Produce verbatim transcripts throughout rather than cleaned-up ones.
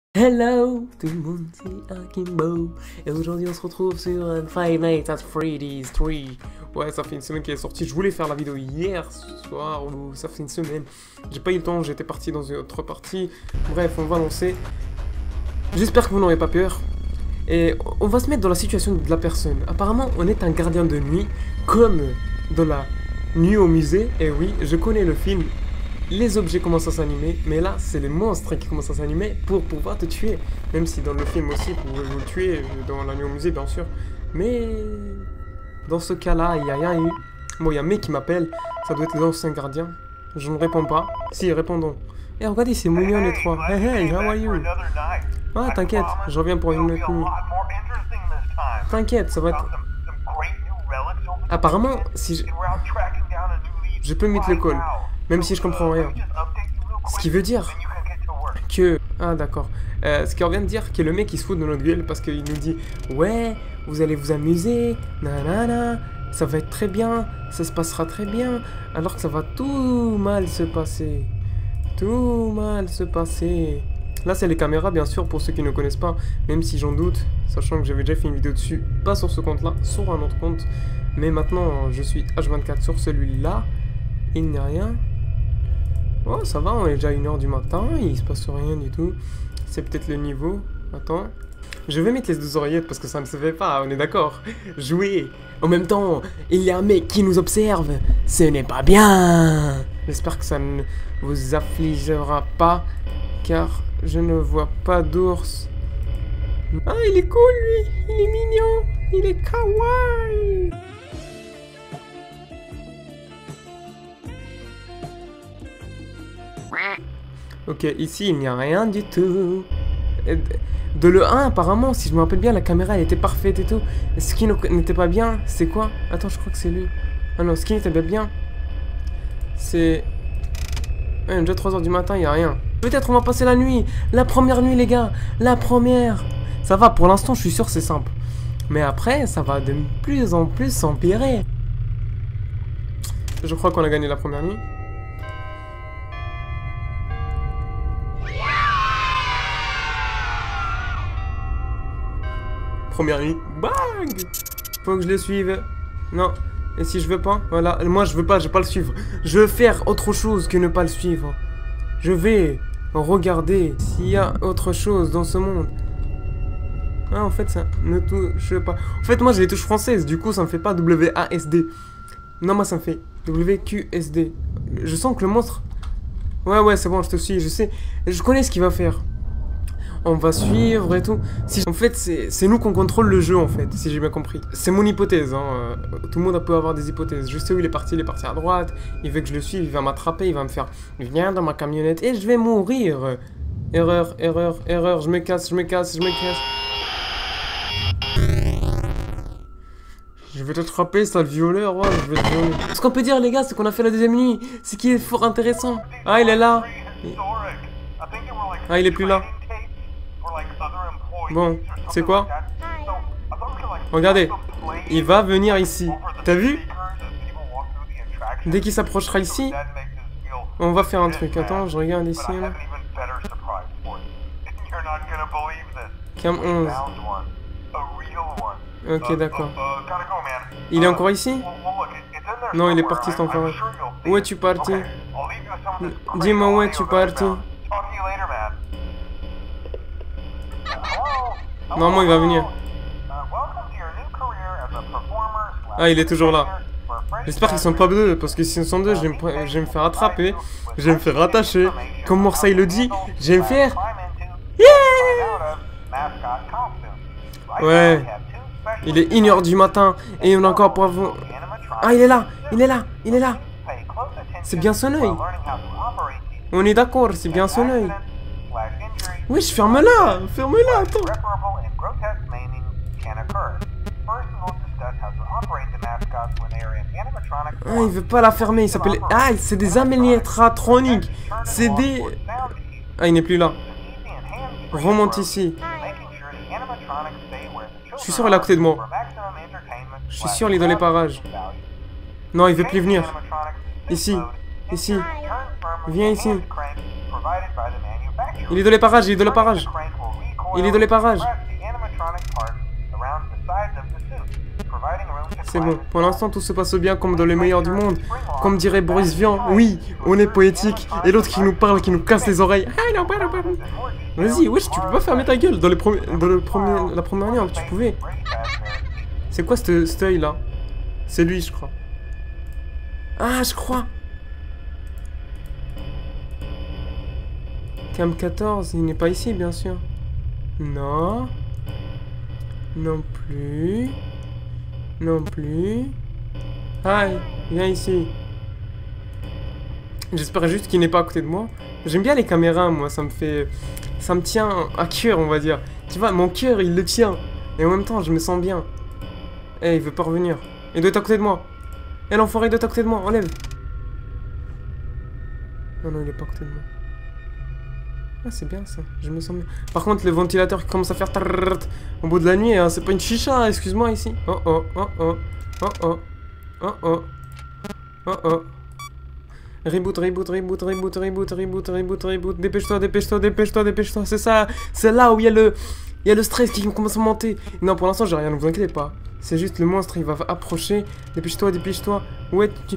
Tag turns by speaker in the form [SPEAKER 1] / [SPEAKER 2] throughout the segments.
[SPEAKER 1] Hello tout le monde, c'est Akimbo et aujourd'hui on se retrouve sur un Five Nights at Freddy's trois. Ouais, ça fait une semaine qu'elle est sortie, je voulais faire la vidéo hier soir ou ça fait une semaine. J'ai pas eu le temps, j'étais parti dans une autre partie. Bref, on va lancer. J'espère que vous n'aurez pas peur. Et on va se mettre dans la situation de la personne. Apparemment, on est un gardien de nuit, comme dans la nuit au musée. Et oui, je connais le film. Les objets commencent à s'animer, mais là, c'est les monstres qui commencent à s'animer pour pouvoir te tuer. Même si dans le film aussi, vous pouvez vous tuer, dans la nuit au musée, bien sûr. Mais dans ce cas-là, il n'y a rien eu. Bon, il y a un mec qui m'appelle, ça doit être l'ancien gardien. Je ne réponds pas. Si, répondons. Eh, hey, regardez, c'est mignon les trois. Hey, hey, how are you? Ah, t'inquiète, je reviens pour une autre nuit. T'inquiète, ça va être... Apparemment, si je... Je peux mettre le call. Même si je comprends rien. Ce qui veut dire que... Ah d'accord. Euh, ce qui revient de dire que le mec il se fout de notre gueule parce qu'il nous dit ouais, vous allez vous amuser, nanana, ça va être très bien, ça se passera très bien, alors que ça va tout mal se passer. Tout mal se passer. Là c'est les caméras bien sûr pour ceux qui ne connaissent pas, même si j'en doute, sachant que j'avais déjà fait une vidéo dessus, pas sur ce compte là, sur un autre compte. Mais maintenant je suis H vingt-quatre sur celui-là, il n'y a rien. Oh, ça va, on est déjà une heure du matin, il se passe rien du tout. C'est peut-être le niveau. Attends. Je vais mettre les deux oreillettes parce que ça ne se fait pas, on est d'accord. Jouer. En même temps, il y a un mec qui nous observe. Ce n'est pas bien. J'espère que ça ne vous affligera pas, car je ne vois pas d'ours. Ah, il est cool, lui. Il est mignon. Il est kawaii. Ok, ici il n'y a rien du tout. De le un, apparemment, si je me rappelle bien, la caméra elle était parfaite et tout. Ce qui n'était pas bien, c'est quoi? Attends, je crois que c'est lui. Ah non, ce qui n'était pas bien, c'est... Ouais, déjà trois heures du matin, il n'y a rien. Peut-être on va passer la nuit. La première nuit, les gars. La première. Ça va, pour l'instant, je suis sûr c'est simple. Mais après, ça va de plus en plus s'empirer. Je crois qu'on a gagné la première nuit. Première nuit, bang! Faut que je le suive. Non. Et si je veux pas? Voilà. Moi, je veux pas, je vais pas le suivre. Je veux faire autre chose que ne pas le suivre. Je vais regarder s'il y a autre chose dans ce monde. Ah, en fait, ça ne touche pas. En fait, moi, j'ai les touches françaises. Du coup, ça me fait pas W A S D. Non, moi, ça me fait W Q S D. Je sens que le monstre... Ouais, ouais, c'est bon, je te suis, je sais. Je connais ce qu'il va faire. On va suivre et tout. Si, en fait, c'est nous qu'on contrôle le jeu, en fait, si j'ai bien compris. C'est mon hypothèse, hein. Euh, tout le monde peut avoir des hypothèses. Je sais où il est parti, il est parti à droite. Il veut que je le suive, il va m'attraper, il va me faire... Viens dans ma camionnette et je vais mourir. Erreur, erreur, erreur, je me casse, je me casse, je me casse. Je vais t'attraper, sale violeur, ouais, je vais te violer. Ce qu'on peut dire, les gars, c'est qu'on a fait la deuxième nuit. C'est qui est fort intéressant. Ah, il est là. Ah, il est plus là. Bon, c'est quoi? Regardez, il va venir ici. T'as vu? Dès qu'il s'approchera ici, on va faire un truc. Attends, je regarde ici. Là. Cam onze. Ok, d'accord. Il est encore ici? Non, il est parti cet enfoiré. Où es-tu parti? Dis-moi où es-tu parti? Normalement, il va venir. Ah, il est toujours là. J'espère qu'ils sont pas deux, parce que s'ils sont deux, je vais, me, je vais me faire attraper. Je vais me faire attacher. Comme Morsay le dit, je vais me faire... Yeah! Ouais. Il est une heure du matin, et on a encore pour vous... Ah, il est là, il est là, il est là. C'est bien son œil. On est d'accord, c'est bien son œil. Oui, je ferme-la, ferme-la, attends. Ah, il veut pas la fermer, il s'appelle... Ah, c'est des animatroniques. C'est des... Ah, il n'est plus là. Remonte ici. Je suis sûr, il est à côté de moi. Je suis sûr, il est dans les parages. Non, il veut plus venir. Ici, ici. Viens ici. Il est dans les parages, il est dans les parages. Il est dans les parages. C'est bon, pour l'instant tout se passe bien comme dans les meilleurs du monde. Comme dirait Boris Vian, oui, on est poétique. Et l'autre qui nous parle, qui nous casse les oreilles. Vas-y, wesh, tu peux pas fermer ta gueule dans, les premiers, dans le premier, la première année, tu pouvais. C'est quoi cet, cet œil là? C'est lui, je crois. Ah, je crois. Cam quatorze, il n'est pas ici, bien sûr. Non. Non plus. Non plus. Aïe, viens ici. J'espère juste qu'il n'est pas à côté de moi. J'aime bien les caméras, moi, ça me fait... Ça me tient à cœur, on va dire. Tu vois, mon cœur, il le tient. Et en même temps, je me sens bien. Eh, il veut pas revenir. Il doit être à côté de moi. Eh, l'enfoiré doit être à côté de moi, enlève. Non, non, il est pas à côté de moi. Ah, c'est bien ça, je me sens bien. Par contre, le ventilateur qui commence à faire tarrrrt au bout de la nuit, hein, c'est pas une chicha, excuse-moi ici. Oh oh, oh oh, oh oh, oh oh, oh oh. Reboot, reboot, reboot, reboot, reboot, reboot, reboot, reboot. Dépêche-toi, dépêche-toi, dépêche-toi, dépêche-toi. C'est ça, c'est là où il y a le, il y a le stress qui commence à monter. Non, pour l'instant, j'ai rien, ne vous inquiétez pas. C'est juste le monstre, il va approcher. Dépêche-toi, dépêche-toi. Ouais, tu...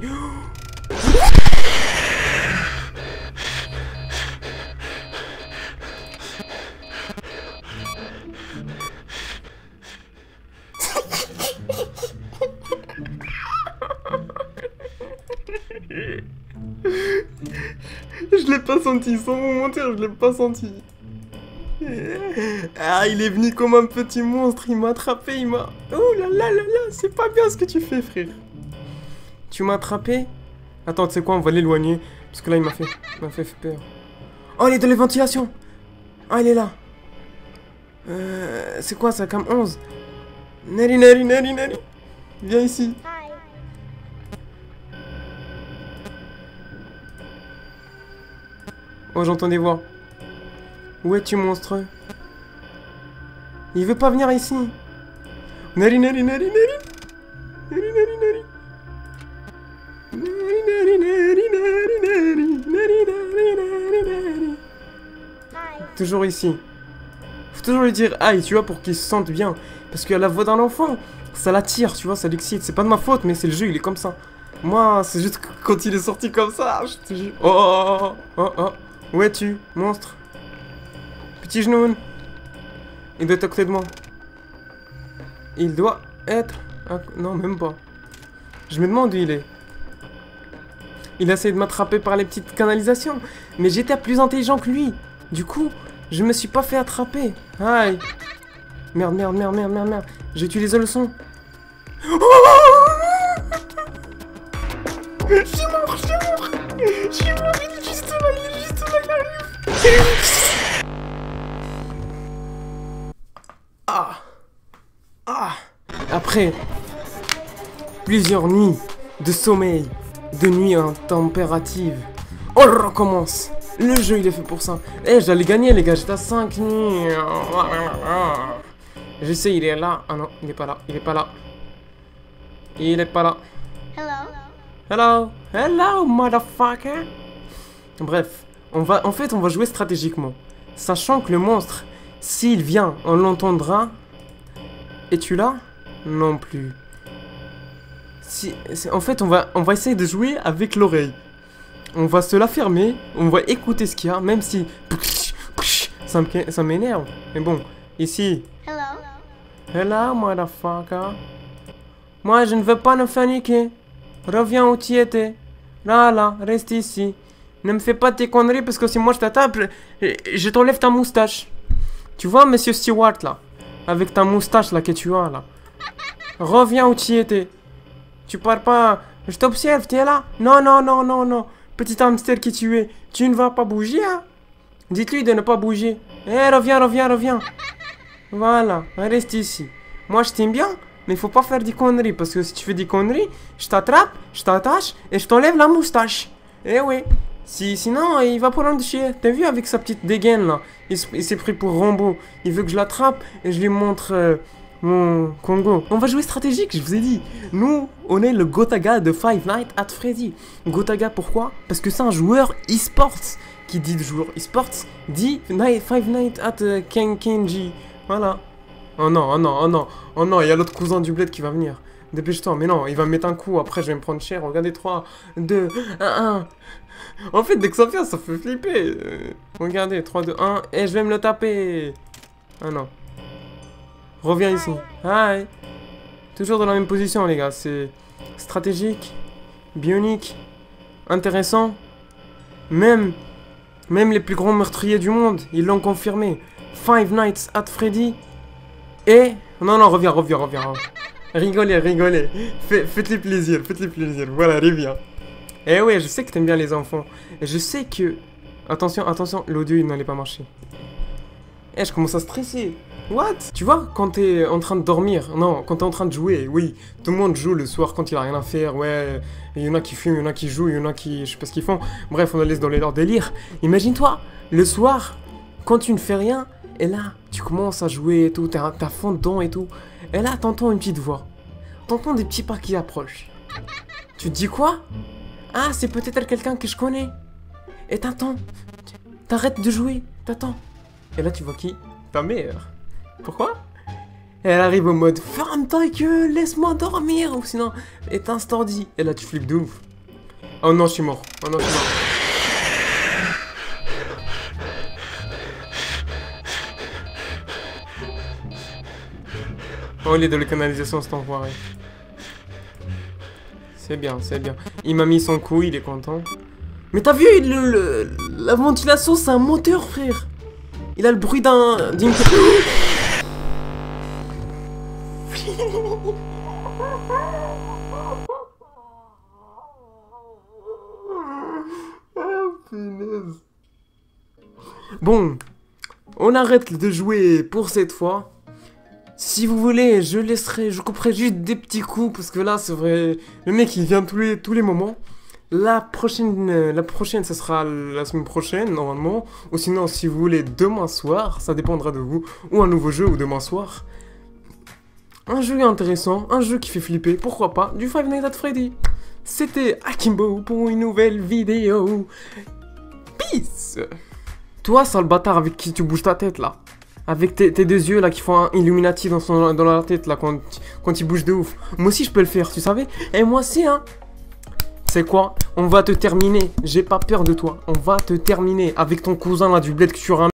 [SPEAKER 1] Je l'ai pas senti, sans vous mentir, je l'ai pas senti. Ah, il est venu comme un petit monstre, il m'a attrapé, il m'a... Oh là là là là, c'est pas bien ce que tu fais, frère. Tu m'as attrapé? Attends, tu sais quoi, on va l'éloigner, parce que là, il m'a fait... Il m'a fait peur. Oh, il est dans les ventilations. Ah, il est là. Euh... C'est quoi ça, cam onze? Neri, Neri, Neri, Neri. Viens ici. Oh, j'entends des voix. Où es-tu, monstre? Il veut pas venir ici. Nari, nari, nari, nari. Nari, nari, nari. Nari, nari, nari, nari, nari. Nari, nari, nari, nari. Toujours ici. Faut toujours lui dire aïe, tu vois, pour qu'il se sente bien. Parce que la voix d'un enfant, ça l'attire, tu vois, ça l'excite. C'est pas de ma faute, mais c'est le jeu, il est comme ça. Moi, c'est juste quand il est sorti comme ça, je te jure. Oh, oh, oh, oh, oh. Où es-tu, monstre? Petit genou. Il doit être à côté de moi. Il doit être... À... Non, même pas. Je me demande où il est. Il a essayé de m'attraper par les petites canalisations. Mais j'étais plus intelligent que lui. Du coup, je me suis pas fait attraper. Aïe. Merde, merde, merde, merde, merde, merde. J'ai utilisé le son. Je suis mort, je suis mort. Je suis mort, il est juste là, il est juste là, il arrive. Ah. Ah. Après plusieurs nuits de sommeil, de nuits intempératives, on recommence. Le jeu, il est fait pour ça. Eh, j'allais gagner, les gars, j'étais à cinq nuits. Je sais, il est là. Ah non, il est pas là, il est pas là. Il est pas là.
[SPEAKER 2] Hello.
[SPEAKER 1] Hello, hello, motherfucker. Bref, on va, en fait, on va jouer stratégiquement, sachant que le monstre, s'il vient, on l'entendra. Es-tu là? Non plus. Si, en fait, on va, on va essayer de jouer avec l'oreille. On va se la fermer, on va écouter ce qu'il y a, même si ça m'énerve. Mais bon, ici.
[SPEAKER 2] Hello.
[SPEAKER 1] Hello, motherfucker. Moi, je ne veux pas me faire niquer. Reviens où tu étais. Là, là, reste ici. Ne me fais pas tes conneries parce que si moi je t'attaque, je, je t'enlève ta moustache. Tu vois, monsieur Stewart, là, avec ta moustache, là, que tu as, là. Reviens où tu étais. Tu pars pas. Je t'observe, tu es là? Non, non, non, non, non. Petit hamster qui tu es. Tu ne vas pas bouger, hein? Dites-lui de ne pas bouger. Eh, reviens, reviens, reviens. Voilà, reste ici. Moi, je t'aime bien. Mais il faut pas faire des conneries, parce que si tu fais des conneries, je t'attrape, je t'attache et je t'enlève la moustache. Eh oui. Si, sinon, il va prendre de chier. T'as vu avec sa petite dégaine là? Il, il s'est pris pour Rambo. Il veut que je l'attrape et je lui montre euh, mon Congo. On va jouer stratégique, je vous ai dit. Nous, on est le Gotaga de Five Nights at Freddy. Gotaga, pourquoi? Parce que c'est un joueur e-sports qui dit de jour. Esports dit night, Five Nights at uh, Ken Kenji. Voilà. Oh non, oh non, oh non, oh non, il y a l'autre cousin du bled qui va venir. Dépêche-toi, mais non, il va me mettre un coup, après je vais me prendre cher. Regardez, trois, deux, un, un. En fait, dès que ça fait, ça fait flipper. Euh, regardez, trois, deux, un, et je vais me le taper. Ah non. Reviens ici. Hi. Toujours dans la même position, les gars. C'est stratégique, bionique, intéressant. Même, même les plus grands meurtriers du monde, ils l'ont confirmé. Five Nights at Freddy. Et... Non, non, reviens, reviens, reviens. Rigolez, rigolez. Faites-les plaisir, faites-les plaisir. Voilà, reviens. Eh ouais, je sais que t'aimes bien les enfants. Et je sais que... Attention, attention, l'audio, il n'allait pas marcher. Eh, je commence à stresser. What? Tu vois, quand t'es en train de dormir, non, quand t'es en train de jouer, oui, tout le monde joue le soir quand il a rien à faire, ouais, il y en a qui fument, il y en a qui jouent, il y en a qui, je sais pas ce qu'ils font, bref, on les laisse dans leur délire. Imagine-toi, le soir, quand tu ne fais rien, et là, tu commences à jouer et tout, t'as fond dedans et tout, et là, t'entends une petite voix, t'entends des petits pas qui approchent. Tu te dis quoi? Ah, c'est peut-être quelqu'un que je connais. Et t'attends, t'arrêtes de jouer, t'attends. Et là, tu vois qui? Ta mère. Pourquoi? Elle arrive au mode ferme ta gueule, laisse-moi dormir, ou sinon éteins cet ordi. Et là tu flippes de ouf. Oh non, je suis mort. Oh non, je suis mort. Oh, il est dans la canalisation, cet enfoiré. C'est bien, c'est bien. Il m'a mis son coup, il est content. Mais t'as vu, le, le, la ventilation, c'est un moteur, frère. Il a le bruit d'un... d'une... Bon, on arrête de jouer pour cette fois. Si vous voulez, je laisserai, je couperai juste des petits coups parce que là, c'est vrai, le mec il vient tous les, tous les moments. La prochaine, la prochaine, ça sera la semaine prochaine normalement. Ou sinon, si vous voulez, demain soir, ça dépendra de vous. Ou un nouveau jeu ou demain soir. Un jeu intéressant, un jeu qui fait flipper, pourquoi pas, du Five Nights at Freddy. C'était Akimbo pour une nouvelle vidéo. Peace. Toi, sale bâtard avec qui tu bouges ta tête là. Avec tes, tes deux yeux là qui font un Illuminati dans, son, dans la tête là quand, quand il bouge de ouf. Moi aussi je peux le faire, tu savais? Et moi aussi hein. C'est quoi? On va te terminer. J'ai pas peur de toi. On va te terminer avec ton cousin là du bled que tu ramènes.